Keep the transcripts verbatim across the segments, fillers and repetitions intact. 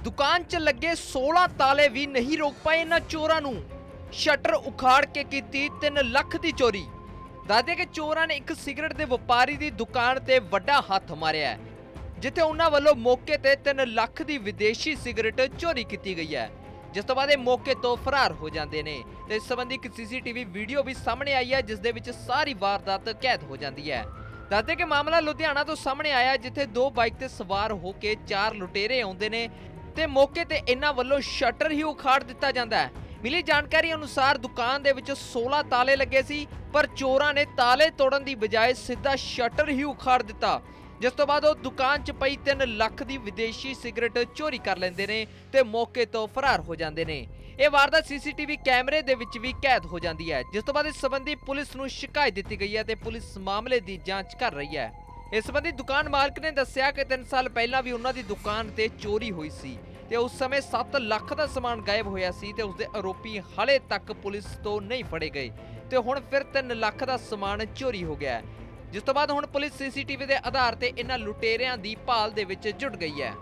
दुकान च लगे सोलह ताले भी नहीं रोक पाए इन्हां चोरां नूं। शटर उखाड़ के कीती तीन लख दी चोरी। दसदे कि चोरां ने एक सिगरट दे व्यापारी दी दुकान ते वड्डा हथ मारिया है, जिथे उन्हां वल्लों मौके ते तीन लख दी विदेशी सिगरट चोरी की गई है, जिस तो बाद ये मौके तो फरार हो जाते हैं। तो इस संबंधी एक सीसीटीवी वीडियो भी सामने आई है, जिस दे विच सारी वारदात कैद हो जाती है। दसदे कि मामला लुधियाना तो सामने आया, जिथे दो बाइक ते सवार होके चार लुटेरे आउंदे ने ते मौके ते इन्हां वल्लों शटर ही उखाड़ दिता जाता है। मिली जानकारी अनुसार दुकान दे विच सोलह ताले लगे सी, पर चोरां ने ताले तोड़न दी बजाय सीधा शटर ही उखाड़ दिता, जिस तो बाद वो दुकान च पई तीन लख दी विदेशी सिगरट चोरी कर लेंदे ने ते मौके तो फरार हो जांदे ने। यह वारदात सीसीटीवी कैमरे दे विच भी कैद हो जाती है, जिस तो बाद इस संबंधी पुलिस नूं शिकायत दी गई है ते पुलिस मामले की जांच कर रही है। इस संबंधी दुकान मालक ने दस्सिया कि तीन साल पहला भी उन्हां दी दुकान ते चोरी हुई सी ते उस समय सत्त लख दा समान गायब होया सी ते उसदे आरोपी हाले तक पुलिस तो नहीं फड़े गए ते हुण फिर तीन लख दा समान चोरी हो गया, जिस तो बाद हुण पुलिस सीसीटीवी के आधार ते इन्हां लुटेरियां दी भाल दे विच जुट गई है।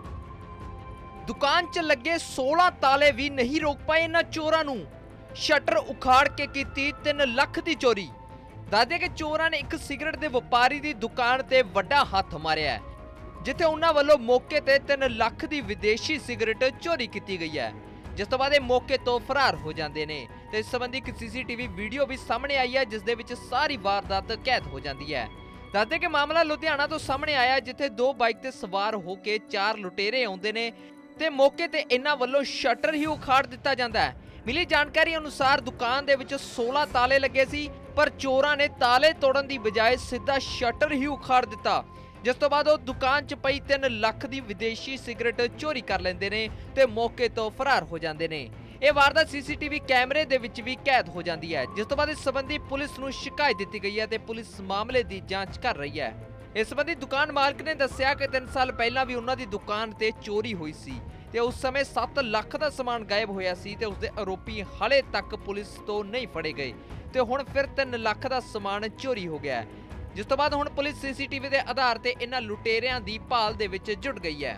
दुकान च लगे सोलह ताले भी नहीं रोक पाए इन्हां चोरां नूं। शटर उखाड़ के कीती तीन लख दी चोरी। दसदे कि चोरां ने एक सिगरट दे व्यापारी दी दुकान ते वड्डा हथ मारिया है, जिथे उन्हां वल्लों मौके ते तीन लख दी विदेशी सिगरट चोरी की गई है, जिस तो बाद ये मौके तो फरार हो जाते हैं। तो इस संबंधी एक सीसीटीवी वीडियो भी सामने आई है, जिस दे विच सारी वारदात कैद हो जाती है। दसदे कि मामला लुधियाना तो सामने आया, जिथे दो बाइक ते सवार होके चार लुटेरे आउंदे ने ते मौके ते इन्हां वल्लों शटर ही उखाड़ दिता जाता है। मिली जानकारी अनुसार दुकान दे विच सोलह ताले लगे सी, पर चोरां ने ताले तोड़न दी बजाय सीधा शटर ही उखाड़ दिता, जिस तो बाद वो दुकान च पई तीन लख दी विदेशी सिगरट चोरी कर लेंदे ने ते मौके तो फरार हो जाते हैं। यह वारदात सीसीटीवी कैमरे दे विच भी कैद हो जाती है, जिस तो बाद इस संबंधी पुलिस नूं शिकायत दी गई है ते पुलिस मामले की जांच कर रही है। इस संबंधी दुकान मालक ने दस्सिया कि तीन साल पहला भी उन्हां दी दुकान ते चोरी हुई सी ते उस समय सत्त लख दा समान गायब होया सी ते उसदे आरोपी हाले तक पुलिस तो नहीं फड़े गए ते हुण फिर तीन लख दा समान चोरी हो गया, जिस तो बाद हुण पुलिस सीसीटीवी के आधार ते इन्हां लुटेरियां दी भाल दे विच जुट गई है।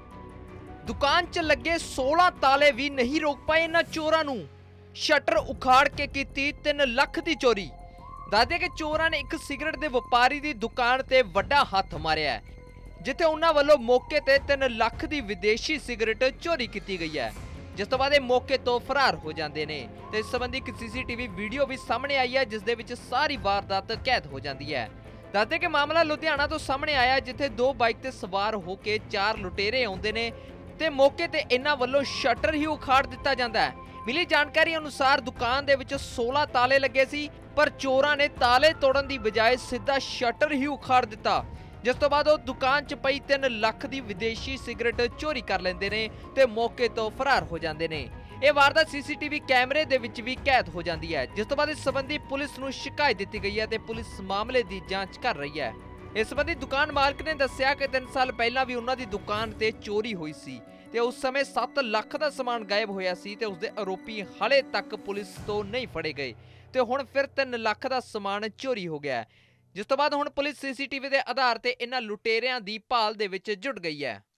दुकान च लगे सोलह ताले भी नहीं रोक पाए इन्हां चोरां नूं। शटर उखाड़ के कीती तीन लख दी चोरी। दसदे कि चोरां ने एक सिगरट दे व्यापारी दी दुकान ते वड्डा हथ मारिया है, जिथे उन्हां वल्लों मौके ते तीन लख दी विदेशी सिगरट चोरी की गई है, जिस तो बाद मौके तो फरार हो जाते हैं। तो इस संबंधी एक सीसीटीवी वीडियो भी सामने आई है, जिस दे विच सारी वारदात कैद हो जाती है। दसदे कि मामला लुधियाना तो सामने आया, जिथे दो बाइक ते सवार होके चार लुटेरे आउंदे ने ते मौके ते इन्हां वल्लों शटर ही उखाड़ दिता जाता है। मिली जानकारी अनुसार दुकान दे विच सोलह ताले लगे सी, पर चोरां ने ताले तोड़न दी बजाय सीधा शटर ही उखाड़ दिता, जिस तो बाद वो दुकान च पई तीन लख दी विदेशी सिगरट चोरी कर लेंदे ने ते मौके तो फरार हो जाते हैं। यह वारदात सीसीटीवी कैमरे दे विच भी कैद हो जाती है, जिस तो बाद इस संबंधी पुलिस नूं शिकायत दी गई है ते पुलिस मामले की जांच कर रही है। इस संबंधी दुकान मालक ने दस्सिया कि तीन साल पहला भी उन्हां दी दुकान ते चोरी हुई सी ते उस समय सत्त लख दा समान गायब होया सी ते उसदे आरोपी हाले तक पुलिस तो नहीं फड़े गए ते हुण फिर तीन लख दा समान चोरी हो गया, जिस तो बाद हुण पुलिस सीसीटीवी के आधार ते इन्हां लुटेरियां दी भाल दे विच जुट गई है।